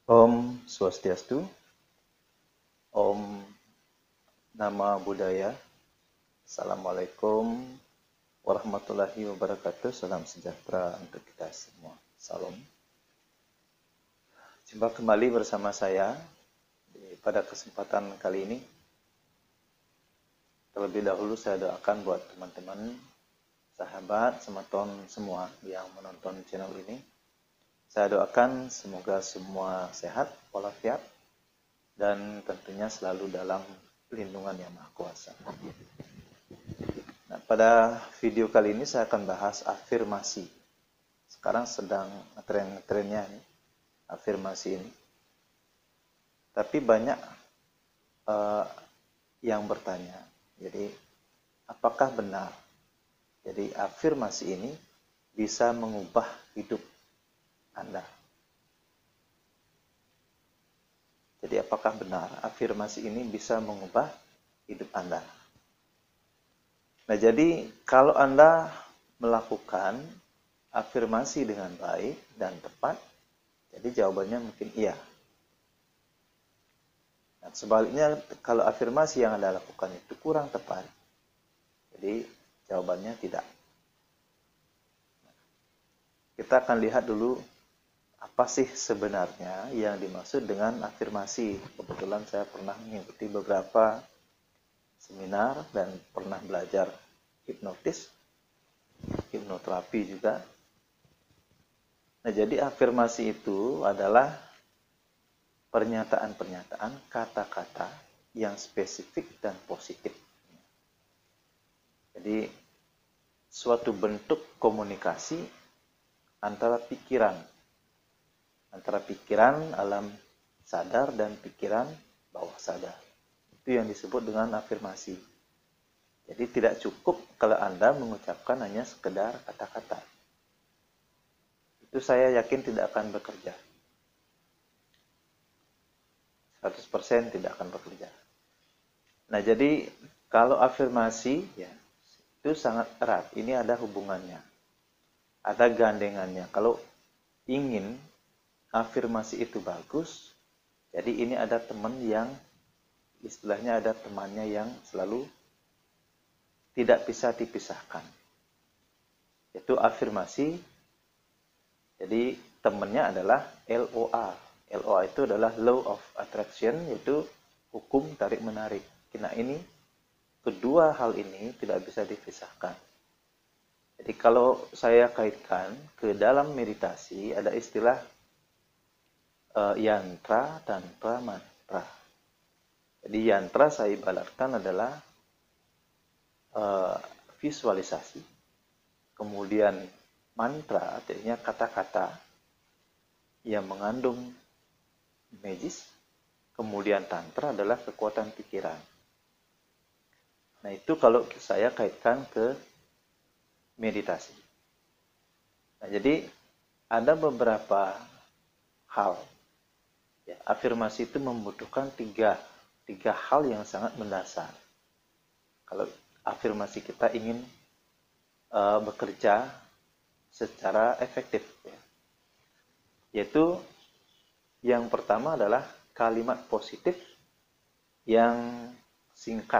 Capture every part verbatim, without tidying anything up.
Om Swastiastu, Om Nama Budaya, Assalamualaikum warahmatullahi wabarakatuh, salam sejahtera untuk kita semua. Salam. Jumpa kembali bersama saya pada kesempatan kali ini. Terlebih dahulu saya doakan buat teman-teman, sahabat, semeton semua yang menonton channel ini. Saya doakan semoga semua sehat, walafiat, dan tentunya selalu dalam lindungan Yang Maha Kuasa. Nah, pada video kali ini saya akan bahas afirmasi. Sekarang sedang tren-trennya nih, afirmasi ini. Tapi banyak uh, yang bertanya, jadi apakah benar? Jadi afirmasi ini bisa mengubah hidup Anda. Jadi apakah benar afirmasi ini bisa mengubah hidup Anda? Nah, jadi kalau Anda melakukan afirmasi dengan baik dan tepat, jadi jawabannya mungkin iya. Nah, sebaliknya kalau afirmasi yang Anda lakukan itu kurang tepat, jadi jawabannya tidak. Kita akan lihat dulu apa sih sebenarnya yang dimaksud dengan afirmasi. Kebetulan saya pernah mengikuti beberapa seminar dan pernah belajar hipnotis, hipnoterapi juga. Nah, jadi afirmasi itu adalah pernyataan-pernyataan, kata-kata yang spesifik dan positif. Jadi suatu bentuk komunikasi antara pikiran antara pikiran alam sadar dan pikiran bawah sadar. Itu yang disebut dengan afirmasi. Jadi tidak cukup kalau Anda mengucapkan hanya sekedar kata-kata. Itu saya yakin tidak akan bekerja. seratus persen tidak akan bekerja. Nah, jadi kalau afirmasi ya itu sangat erat. Ini ada hubungannya. Ada gandengannya. Kalau ingin afirmasi itu bagus, jadi ini ada teman yang istilahnya ada temannya yang selalu tidak bisa dipisahkan, yaitu afirmasi. Jadi temannya adalah L O A. L O A itu adalah Law of Attraction, yaitu hukum tarik menarik. Nah, ini kedua hal ini tidak bisa dipisahkan. Jadi kalau saya kaitkan ke dalam meditasi ada istilah Uh, yantra, tantra, mantra. Jadi yantra saya ibaratkan adalah uh, visualisasi. Kemudian mantra artinya kata-kata yang mengandung magis. Kemudian tantra adalah kekuatan pikiran. Nah, itu kalau saya kaitkan ke meditasi. Nah, jadi ada beberapa hal. Ya, afirmasi itu membutuhkan tiga, tiga hal yang sangat mendasar. Kalau afirmasi kita ingin uh, bekerja secara efektif, ya. Yaitu yang pertama adalah kalimat positif yang singkat,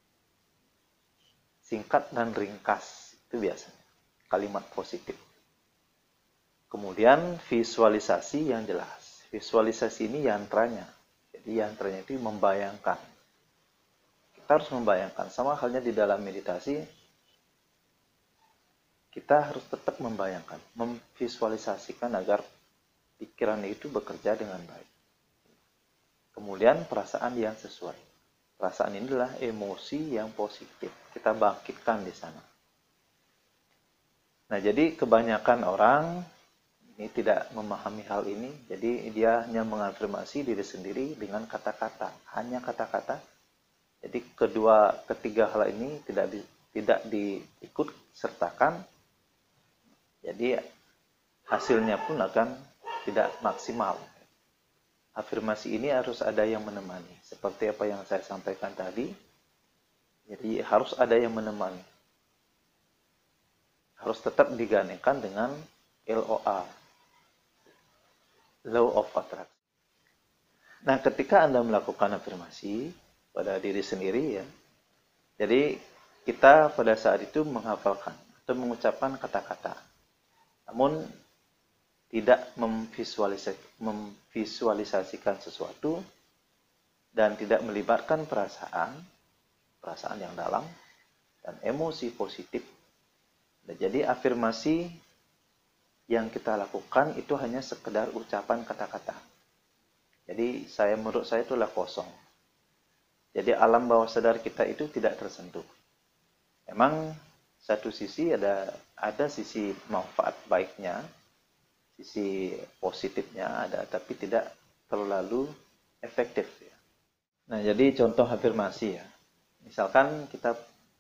singkat dan ringkas, itu biasanya kalimat positif. Kemudian visualisasi yang jelas. Visualisasi ini yantranya. Jadi yantranya itu membayangkan. Kita harus membayangkan. Sama halnya di dalam meditasi, kita harus tetap membayangkan, memvisualisasikan agar pikiran itu bekerja dengan baik. Kemudian perasaan yang sesuai. Perasaan ini adalah emosi yang positif. Kita bangkitkan di sana. Nah, jadi kebanyakan orang ini tidak memahami hal ini, jadi dia hanya mengafirmasi diri sendiri dengan kata-kata, hanya kata-kata. Jadi kedua, ketiga hal ini tidak di, tidak diikut sertakan, jadi hasilnya pun akan tidak maksimal. Afirmasi ini harus ada yang menemani, seperti apa yang saya sampaikan tadi. Jadi harus ada yang menemani, harus tetap digandengkan dengan L O A. Law of Attraction. Nah, ketika Anda melakukan afirmasi pada diri sendiri ya, jadi kita pada saat itu menghafalkan atau mengucapkan kata-kata, namun tidak memvisualisasi, memvisualisasikan sesuatu dan tidak melibatkan perasaan, perasaan yang dalam dan emosi positif. Nah, jadi afirmasi yang kita lakukan itu hanya sekedar ucapan kata-kata. Jadi saya menurut saya itulah kosong. Jadi alam bawah sadar kita itu tidak tersentuh. Memang satu sisi ada ada sisi manfaat baiknya, sisi positifnya ada, tapi tidak terlalu efektif ya. Nah, jadi contoh afirmasi ya. Misalkan kita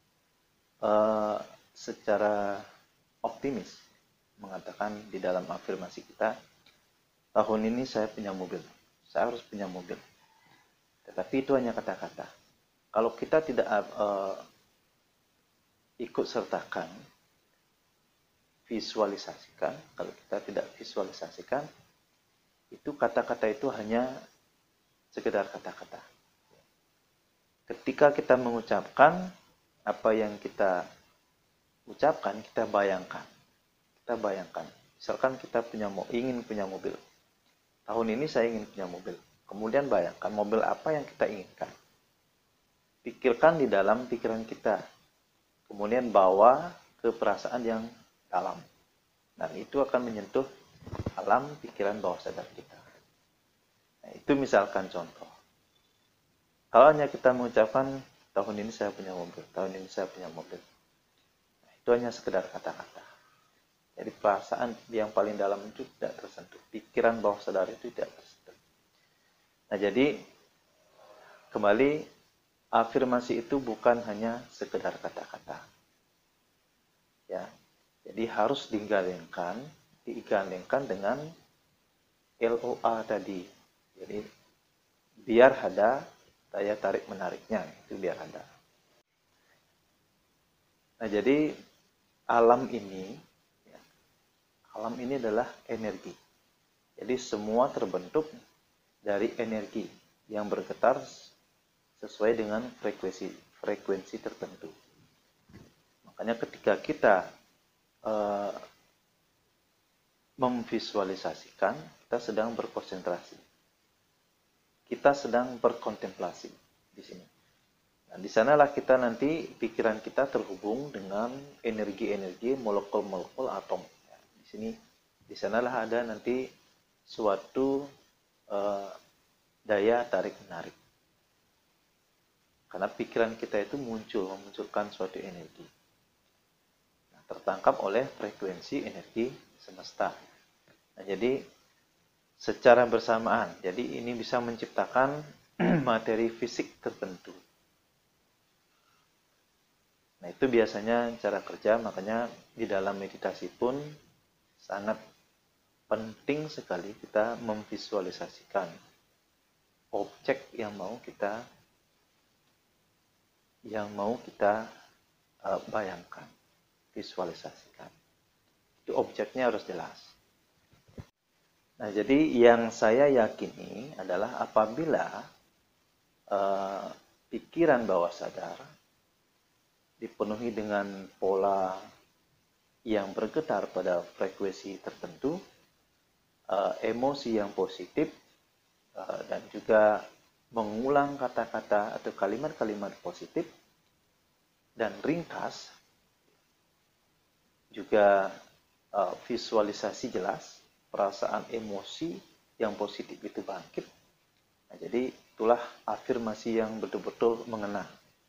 uh, secara optimis mengatakan di dalam afirmasi kita, tahun ini saya punya mobil, saya harus punya mobil. Tetapi itu hanya kata-kata. Kalau kita tidak uh, ikut sertakan, visualisasikan, kalau kita tidak visualisasikan, itu kata-kata itu hanya sekedar kata-kata. Ketika kita mengucapkan apa yang kita ucapkan, kita bayangkan. Kita bayangkan. Misalkan kita punya ingin punya mobil. Tahun ini saya ingin punya mobil. Kemudian bayangkan mobil apa yang kita inginkan. Pikirkan di dalam pikiran kita. Kemudian bawa ke perasaan yang dalam. Dan itu akan menyentuh alam pikiran bawah sadar kita. Nah, itu misalkan contoh. Kalau hanya kita mengucapkan tahun ini saya punya mobil, tahun ini saya punya mobil. Nah, itu hanya sekedar kata-kata. Jadi perasaan yang paling dalam itu tidak tersentuh. Pikiran bawah sadar itu tidak tersentuh. Nah, jadi kembali afirmasi itu bukan hanya sekedar kata-kata. Ya. Jadi harus digandengkan, digandengkan dengan L O A tadi. Jadi biar ada daya tarik menariknya, itu biar ada. Nah, jadi alam ini, ya, alam ini adalah energi. Jadi semua terbentuk dari energi yang bergetar sesuai dengan frekuensi frekuensi tertentu. Makanya ketika kita uh, memvisualisasikan, kita sedang berkonsentrasi. Kita sedang berkontemplasi di sini. Nah, di sanalah kita nanti pikiran kita terhubung dengan energi-energi molekul-molekul atom. Ya, di sini, di sanalah ada nanti suatu uh, daya tarik menarik. Karena pikiran kita itu muncul, memunculkan suatu energi. Nah, tertangkap oleh frekuensi energi semesta. Nah, jadi secara bersamaan, jadi ini bisa menciptakan materi fisik tertentu. Nah, itu biasanya cara kerja, makanya di dalam meditasi pun sangat penting sekali kita memvisualisasikan objek yang mau kita yang mau kita uh, bayangkan, visualisasikan. Itu objeknya harus jelas. Nah, jadi yang saya yakini adalah apabila uh, pikiran bawah sadar dipenuhi dengan pola yang bergetar pada frekuensi tertentu, uh, emosi yang positif, uh, dan juga mengulang kata-kata atau kalimat-kalimat positif dan ringkas, juga uh, visualisasi jelas, perasaan emosi yang positif itu bangkit. Nah, jadi itulah afirmasi yang betul-betul mengena.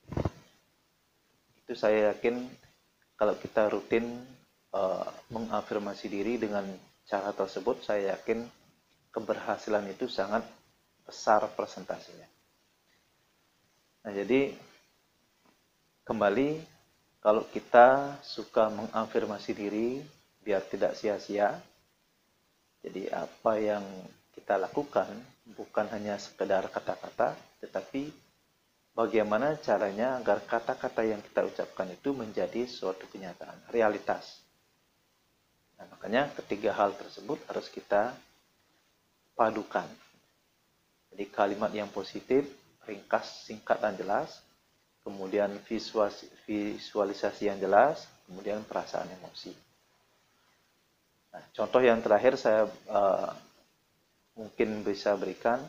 Itu saya yakin kalau kita rutin uh, mengafirmasi diri dengan cara tersebut, saya yakin keberhasilan itu sangat besar presentasinya. Nah, jadi kembali, kalau kita suka mengafirmasi diri biar tidak sia-sia, jadi apa yang kita lakukan bukan hanya sekedar kata-kata, tetapi bagaimana caranya agar kata-kata yang kita ucapkan itu menjadi suatu kenyataan, realitas. Nah, makanya ketiga hal tersebut harus kita padukan. Jadi kalimat yang positif, ringkas, singkat, dan jelas. Kemudian visualisasi yang jelas, kemudian perasaan emosi. Nah, contoh yang terakhir saya uh, mungkin bisa berikan,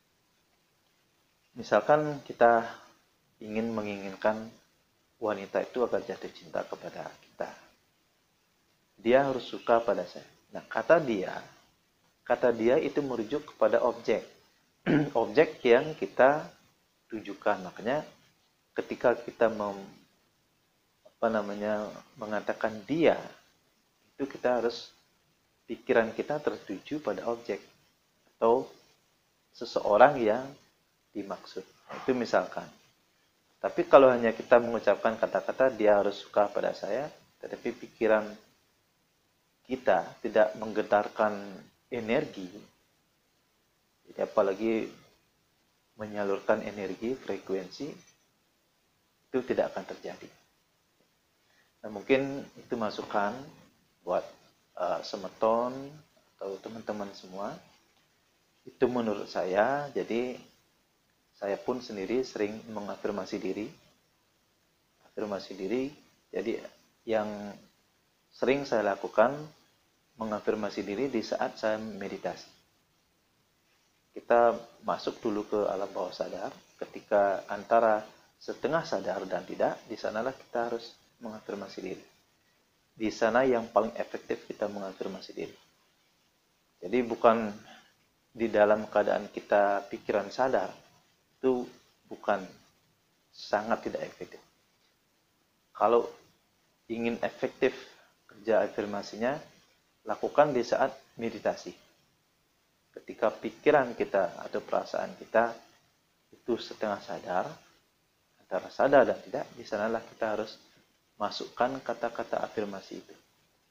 misalkan kita ingin menginginkan wanita itu agar jatuh cinta kepada kita. Dia harus suka pada saya. Nah, kata dia, kata dia itu merujuk kepada objek. Objek yang kita tujukan. Makanya ketika kita mem, apa namanya mengatakan dia, itu kita harus pikiran kita tertuju pada objek atau seseorang yang dimaksud. Itu misalkan. Tapi kalau hanya kita mengucapkan kata-kata dia harus suka pada saya, tetapi pikiran kita tidak menggetarkan energi, jadi apalagi menyalurkan energi, frekuensi, itu tidak akan terjadi. Nah, mungkin itu masukan buat uh, semeton atau teman-teman semua. Itu menurut saya. Jadi saya pun sendiri sering mengafirmasi diri. Afirmasi diri, jadi yang sering saya lakukan mengafirmasi diri di saat saya meditasi. Kita masuk dulu ke alam bawah sadar. Ketika antara setengah sadar dan tidak, di sanalah kita harus mengafirmasi diri. Di sana yang paling efektif kita mengafirmasi diri. Jadi bukan di dalam keadaan kita pikiran sadar, itu bukan, sangat tidak efektif. Kalau ingin efektif kerja afirmasinya, lakukan di saat meditasi. Ketika pikiran kita atau perasaan kita itu setengah sadar, antara sadar dan tidak, di sanalah kita harus masukkan kata-kata afirmasi itu.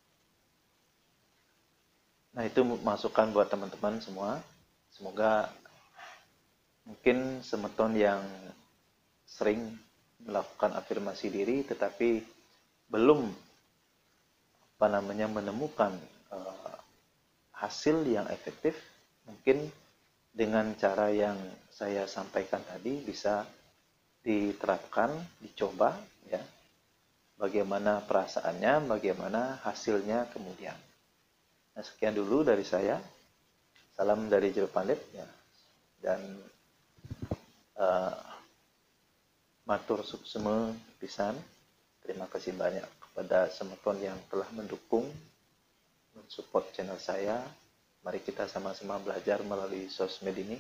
Nah, itu masukan buat teman-teman semua. Semoga mungkin semeton yang sering melakukan afirmasi diri tetapi belum apa namanya menemukan uh, hasil yang efektif, mungkin dengan cara yang saya sampaikan tadi bisa diterapkan, dicoba ya. Bagaimana perasaannya, bagaimana hasilnya kemudian. Nah, sekian dulu dari saya. Salam dari Jero Pandit ya. Dan uh, matur suksema pisan. Terima kasih banyak kepada semeton yang telah mendukung, mensupport channel saya. Mari kita sama-sama belajar melalui sosmed ini.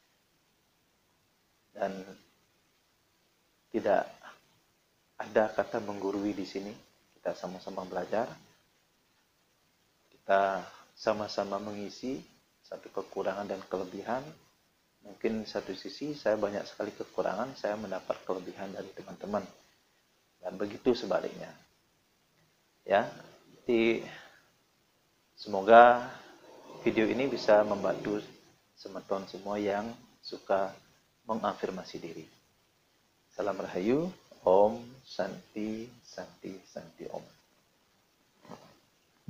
Dan tidak ada kata menggurui di sini. Kita sama-sama belajar. Kita sama-sama mengisi satu kekurangan dan kelebihan. Mungkin satu sisi saya banyak sekali kekurangan, saya mendapat kelebihan dari teman-teman. Dan begitu sebaliknya. Ya, jadi semoga video ini bisa membantu semeton semua yang suka mengafirmasi diri. Salam Rahayu, Om Santi Santi Santi Om.